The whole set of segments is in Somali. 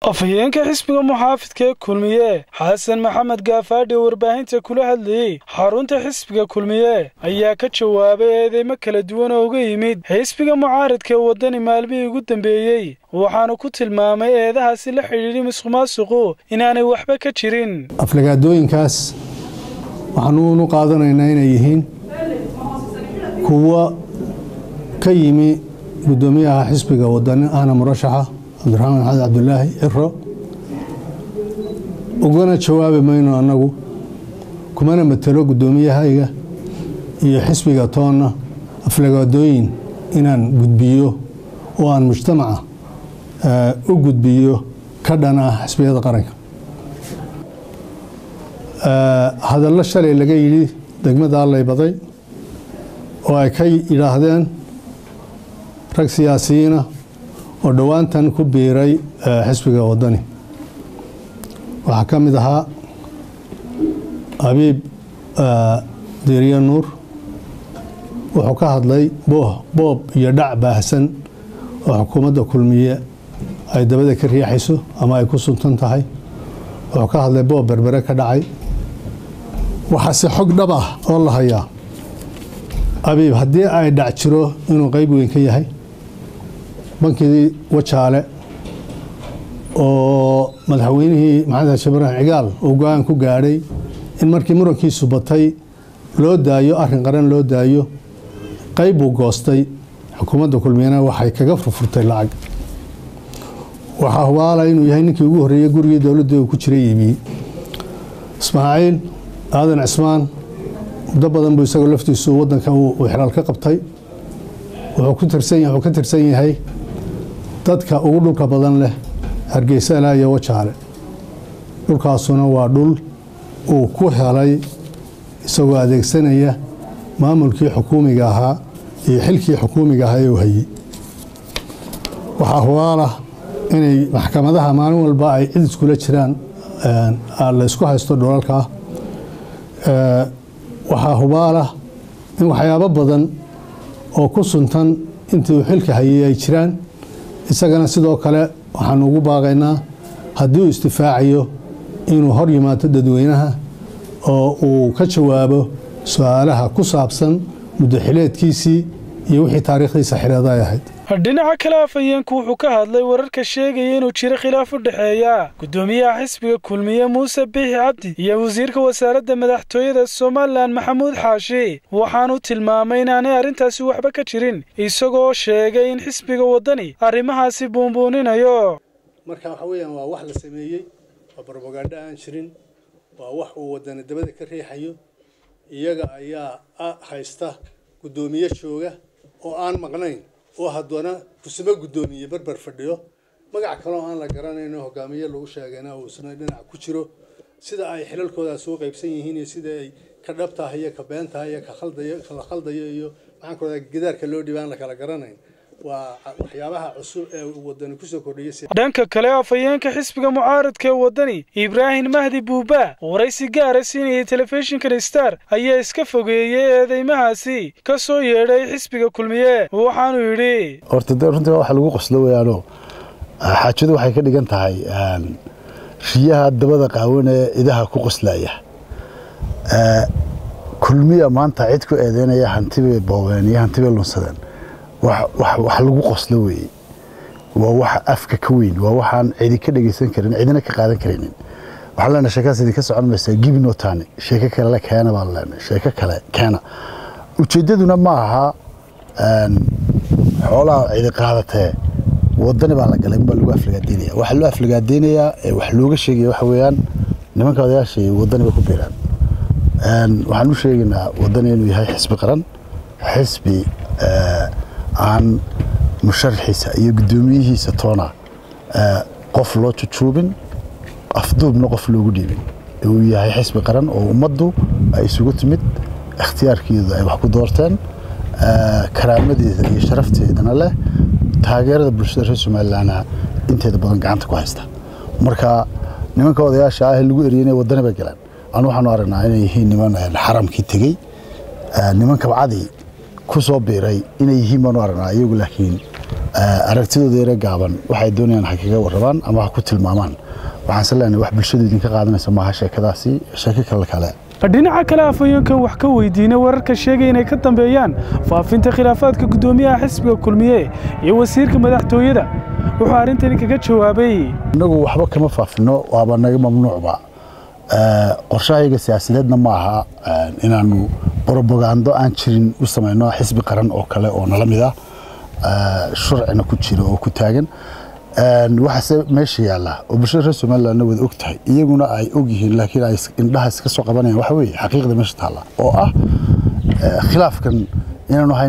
afhayeenka xisbiga muxaafidka kulmiye xasan maxamed gaafaadhi warbaahinta kula hadlayay xarunta xisbiga kulmiye ayaa ka jawaabay eedeymo kala duwan oo uga yimid xisbiga mucaaradka wadani maalmihii ugu dambeeyey waxaana ku tilmaamay eedahaasi la xidhiidhay musuqmaasuqu inaanay waxba ka jirin aflagaadooyinkaas waxaanu qaadanaynaa inay yihiin kuwa ka yimi gudoomiyaha xisbiga wadani ahna murashaxa cabdiraxmaan maxamed cabdulaahi ciro ugana jawaabi mayno annagu kumana matalo gudoomiyahayga iyo xisbiga toonna aflagaadooyin inaan gudbiyo oo aan mujtamaca u gudbiyo ka dhan ah xisbiyada qaranka hadallo shalay laga yidhi degmada allay baday oo ay ka yidhaahdeen rag siyaasiyiina oo dhowaantan ku biiray xisbiga wadani waxaa ka mid ahaa Habiib Diiriye Nuur wuxuu ka hadlay boob iyo dhac baahsan oo xukuumadda kulmiye ay dabada ka riixayso ama ay ku suntan tahay wuxuu ka hadlay boob berbere ka dhacay waxaase xog dhab ah oo la hayaa Habiib haddii ay dhac jiro inuu qayb weyn ka yahay bankii wajaale oo madaxweynihii maxamed shabaran cigaal uu go'aan ku gaadhay in markii murankiisu batay loo daayo arrin qaran loo daayo qayb uu goostay xukuumadda kulmiyana waxay kaga furfurtay lacag waxaa hubaala inuu yahay ninkii ugu horreeyay gurigii dowladda uu ku jiray iibiyey Ismaaciil aadan cismaan muddo badan buu isagoo laftiisu waddanka uu xiraal ka qabtay wuxuu ka tirsan yahay dadka ugu dhulka badan leh Hargeysa ilaa iyo Wajaale dhulkaasuna waa dhul uu ku helay isagoo adeegsanaya maamulkii xukuumiga ahaa iyo xilkii xukuumiga ahaa ee uu hayay waxaa hubaala inay maxkamadaha maalin walba ay cid iskula jiraan la isku haysto dhulalka waxaa hubaala in waxyaabo badan oo ku suntan intii uu xilka hayay ay jiraan isagana sidoo kale waxaan ugu baaqaynaa haddii uu istifaacayo inuu hor yimaado dadweynaha oo uu ka jawaabo su'aalaha ku saabsan muddo xileedkiisii iyo wixii taariikhdiisa xileeda ay ahayd dhinaca kale afhayeenku wuxuu ka hadlay wararka sheegaya inuu jiro khilaaf u dhexeeya gudoomiyaha xisbiga kulmiye Muuse Biixi Cabdi iyo wasiirka wasaaradda madaxtooyada Soomaaliland Maxamuud Xaashi waxaanu tilmaamay inaanay arrintaasi waxba ka jirin isagoo sheegay in xisbiga wadani arrimahaasi buunbuuninayo marka waxa weeyaan waa wax la sameeyay oo propaganda aan jirin waa wax uu wadani dabada ka riixayo iyaga ayaa haysta gudoomiye jooga oo aan maqnayn oo haddana kusama gudoomiye barbar fadhiyo magac kale oo aan la garanayno hogaamiye lagu sheegayna oo isna dhinac ku jiro sida ay xilalkooda soo qaybsan yihiin iyo sida ay ka dhabtahay iyo ka beentahay iyo ka khaldayo iyo maxaan kooda gidaarka loo dhibaan la kala garanayn waa waxyaabaha cusub ee wadani ku soo kordhiyay dhanka kale afhayeenka xisbiga mucaaradka wadani Ibrahim Mahdi Buuba waraysi gaar ah siinayay telefishinka Star ayaa iska fogeeyay eedeymahaasi ka soo yeedhay xisbiga kulmiye waxaanu yiri horta runtii waxa lagu qoslo weeyano xaajadu waxay ka dhigan tahay riyaha dabada qaawan ee idaha ku qoslaya kulmiye maanta cid ku eedeynaya hantibe boobeen iyo hantibe lunsadeen wax lagu qoslo weey waa wax afka ka weyn waa waxaan cidi ka dhageysan karin cidina ka qaadan karin waxa la sheekaas idin ka socon maysa gibno taani sheeka kale la keena baa la sheeka kale keena ujeedaduna ma aha xoolaha cidi qaadatay wadani baa la galay lagu aflagaadeynaya waxa loo aflagaadeynaya wax looga sheegay waxa weeyaan nimanka odayaasha wadani ba ku biiraan waxaan u sheegaynaa wadani inuu yahay xisbi qaran xisbi aan musharaxiisa iyo gudoomiyihiisa toona qof loo jujuubin afduubna qof loogu dhiibin uu yahay xisbi qaran oo ummaddu ay isugu timid ikhtiyaarkeedu ay wax ku doorteen karaamadeeda iyo sharafteedana leh taageerada bulshada reer Soomaaliland inteeda badan gacanta ku haysta marka nimanka odayaasha ah lagu eriyay wadani ba galaan aan waxaan aragnaa inay yihiin niman xaramkii tagay nimanka bacadi ku soo biiray inay yihiin baan aragnaa iyagu laakiin aragtidooda yara gaaban waxay doonayaan xaqiiqo warrabaan ama wax ku tilmaamaan waxaan saleenay wax bulshadu idinka qaadanaysa maaha sheekadaasi sheeko kale dhinaca kale afayeenkan wax ka weydiinay wararka sheegay inay ka dambeeyaan faafinta khilaafaadka gudoomiyaha xisbiga kulmiye iyo wasiirka madaxtooyada wuxuu arintani kaga jawaabay inagu waxba kama faafino waaba naga mamnuucba qorshahayga siyaasadeedna maaha inaanu propaganda aan jirin u sameeyno xisbi qaran oo kale oo nala mid ah sharcina ku jira oo ku taagan waxa meesha yaala oo bulshada reer Soomaaliland wada ogtahay iyaguna ay og yihiin laakiin ay indhaha iska soo qabanayaan waxa weeye xaqiiqda meesha taala oo ah khilaafkan inaanu hayn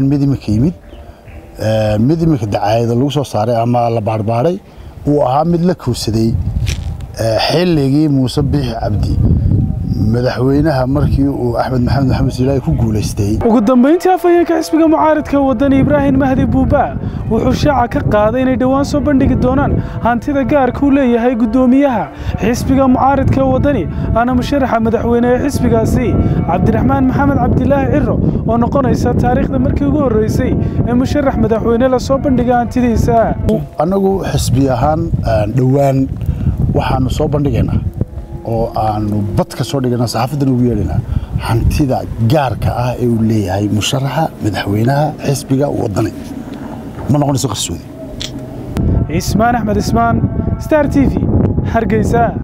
mid imika dacaayada lagu soo saaray ama la baarbaaray uu ahaa mid la kowsaday xilligii Muuse Biixi Cabdi madaxweynaha markii uu Axmed Maxamed Silaay ku guuleystay ugu dambeyntii afayeenka xisbiga mucaaradka wadani Ibrahim Mahdi Buuba wuxuu shaaca ka qaaday inay dhawaan soo bandhigi doonaan hantida gaarka uu leeyahay gudoomiyaha xisbiga mucaaradka wadani ana musharaxa madaxweynaha xisbigaasi Cabdiraxmaan Maxamed Cabdilaahi Ciro oo noqonaysa taariikhda markii ugu horeysay ee musharax madaxweyne la soo bandhigay hantidiisa anagu xisbi ahaan dhawaan waxaanu soo bandhigaynaa oo aanu bad ka soo dhigana saxaafadan ugu yeelina hantida gaarka ah ee uu leeyahay musharaxa madaxweynaha xisbiga wadani ma noqonayso qarsoodi Ismaan Axmed Ismaan Star TV Hargeysa